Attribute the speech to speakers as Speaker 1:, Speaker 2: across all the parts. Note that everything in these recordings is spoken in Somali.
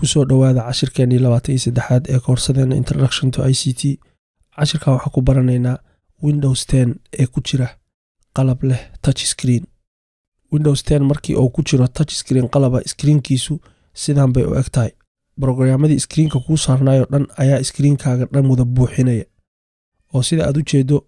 Speaker 1: kusoo dhawaada cashirkeenii 23aad ee koorsadeena Introduction to ICT. cashirkan waxaan ku baranaynaa Windows 10 ee ku jira qalab leh touch screen. Windows 10 markii uu ku jiro touch screen qalaba screenkiisu sidan bay u egtahay. Programmadii screenka ku saarnaayo dhan ayaa screenkaaga dhan wada buuxinaya. oo sida aad u jeedo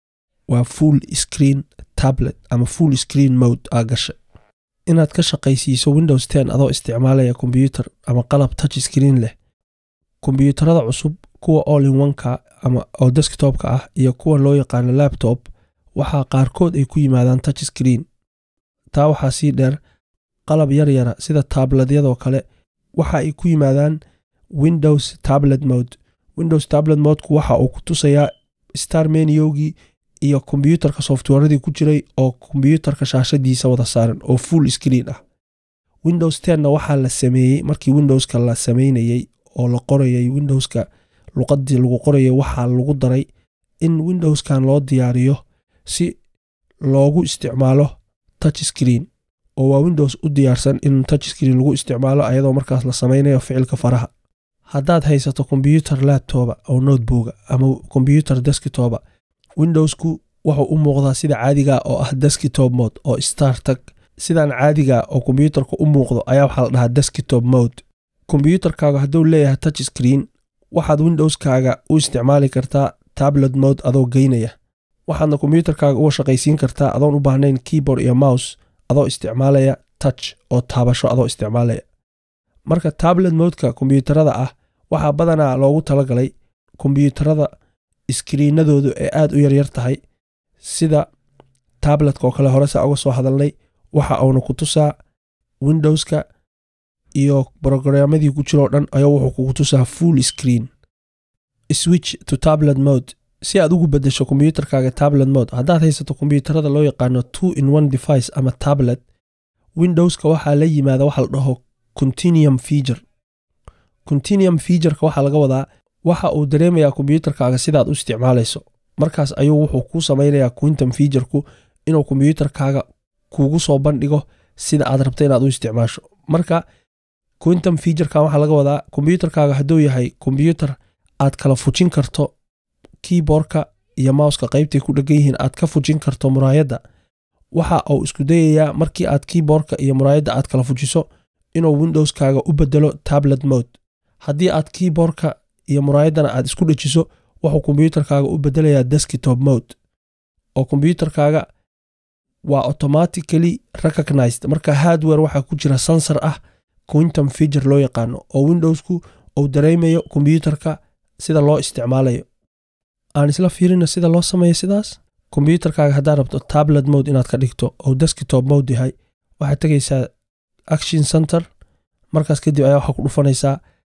Speaker 1: waa full screen tablet ama full screen mode aa gashay. inaad ka shaqaysiiso Windows 10 adoo isticmaalaya computer ama qalab touch screen leh. Kombiyuutarada cusub kuwa all-in-one-ka ama oo desktop-ka ah iyo kuwa loo yaqaan laptop waxa qaarkood ay ku yimaadaan touch screen. taa waxaa sii dheer qalab yar yara sida tabletyada kale waxa ay ku yimaadaan Windows tablet mode. Windows tablet mode ku waxa uu ku tusayaa start menu-gii iyo computerka software-radii ku jiray oo computerka shaashadiisa wada saaran oo full screen ah. Windows 10 waxa la sameeyay markii Windows-ka la sameynayay oo la qorayay Windows-ka luqadii lagu qorayay waxa lagu daray in Windows-kan loo diyaariyo si loogu isticmaalo touch screen oo waa Windows u diyaarsan in touch screen lagu isticmaalo ayadoo markaas la sameynayo ficilka faraha. haddaad haysato computer laptop oo notebook ama computer desktop Windows-ku wuxuu u muuqdaa sida caadiga oo ah desktop mode oo start sidan caadiga oo computerka u muuqdo ayaa waxa la dhahaa desktop mode. Computerkaaga hadduu leeyahay touch screen waxaad Windows-kaaga u isticmaali kartaa tablet mode adoo geynaya. waxaadna computerkaaga uga shaqaysiin kartaa adoon u baahnayn keyboard iyo mouse adoo isticmaalaya touch oo taabasho adoo isticmaalaya. marka tablet mode-ka computerada ah waxa badanaa loogu talagalay computerada screenadoodu ee aad u yar tahay sida tabletka oo kale hore sa uga soo hadalnay waxa uu ku tusaa Windows-ka iyo programmadii ku jiro dhan ayaa wuxuu ku tusaa full screen. Switch to tablet mode si aad ugu bedesho computerkaaga tablet mode. haddaad haysato computerada loo yaqaano 2-in-1 device ama tablet Windows-ka waxa la yimaada waxa la dhaho continuum feature. Continuum feature-ka waxa laga wadaa waxa uu dareemayaa computerkaaga sidaad u isticmaalayso. markaas ayuu wuxuu ku sameynayaa quantum feature-ku inuu computerkaaga kuugu soo bandhigo sida aad rabto inaad u isticmaasho. marka quantum feature-ka waxa laga wadaa computerkaaga hadduu yahay computer aad kala fujin karto keyboard-ka iyo mouse-ka qaybtay ku dhagan yihiin aad ka fujin karto muraayadda. waxa uu isku dayayaa markii aad keyboard-ka iyo muraayadda aad kala fujiso inuu Windows-kaaga u bedelo tablet mode. haddii aad keyboard-ka iyo muraayaddana aad isku dhajiso wuxuu computerkaaga u bedelayaa desktop mode oo computerkaaga waa automatically recognized. marka hardware waxa ku jira sensor ah quantum feature loo yaqaano oo Windows-ku uu dareemayo computerka sida loo isticmaalayo. aan isla fiirino sida loo sameeyo sidaas. computerkaaga haddaad rabto tablet mode inaad ka dhigto oo desktop mode yahay waxaad tagaysaa action center markaas kadib ayaa waxa ku dhufanaysaa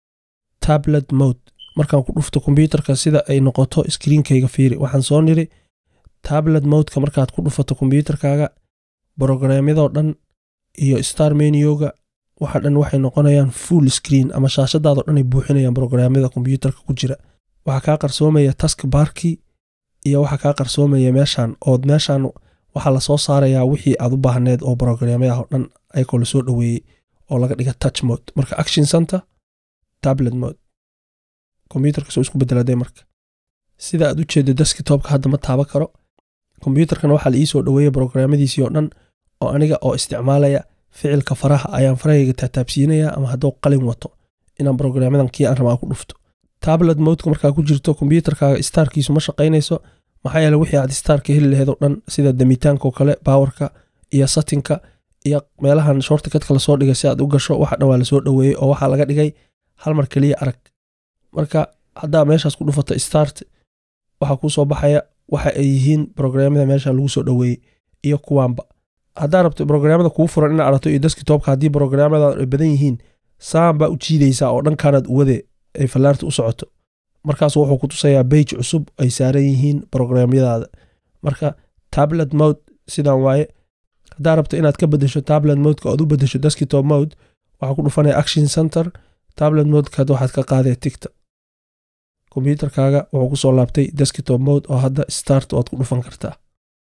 Speaker 1: tablet mode. markaan ku dhufto computerka sida ay noqoto screenkayga fiiri waxaan soo niri tablet mode-ka markaad ku dhufato computerkaaga programmadoo dhan iyo start menu-ga waxa dhan waxay noqonayaan full screen ama shaashadaada dhan ay buuxinayaan programmada computerka ku jira. waxa ka qarsoomaya taskbar-kii iyo waxa ka qarsoomaya meeshan waxa la soo saarayaa wixii aad u baahneed oo programmada dhan ay kala soo dhaweeyay oo laga dhiga touch mode. marka action center tablet mode computerka soo isku bedeladay. marka sida aad u jeedo desktop-ka hadda ma taaba karo. computerkan waxa la ii soo dhaweeyay programmadiisii oo dhan oo aniga oo isticmaalaya ficilka faraha ayaan farahayga taabsiinaya ama hadduu qalin wato inaan programmadan kii aan rabaa ku dhufto. tablet mode-ka markaa ku jirto computerkaaga starkiisu ma shaqaynayso maxaa yeelay wixii aad starka heli lahayd oo dhan sida damitaanka oo kale powerka iyo settingka iyo meelahan shortcut-ka la soo dhigay si aad u gasho waxa dhan waa la soo dhaweeyay oo waxa laga dhigay hal mar kaliya arag. marka haddaa meeshaas ku dhufato start waxa ku soo baxaya waxa ay yihiin programmada meesha lagu soo dhaweeyay iyo kuwaanba. haddaa rabto programmada kugu furan inaad aragto iyo desktop-ka haddii programmada ay badan yihiin saamba u jiidaysaa oo dhankaanaad uwade ay fallaarta u socoto. markaas wuxuu ku tusayaa page cusub ay saaran yihiin programmadaada. marka tablet mode sidan waaye. haddaa rabto inaad ka bedesho tablet mode-ka oo u bedesho desktop mode waxa ku dhufanaya action center tablet mode-ka waxaad ka qaaday tigta. computerkaaga wuxuu ku soo laabtay desktop mode oo hadda start waad ku dhufan kartaa.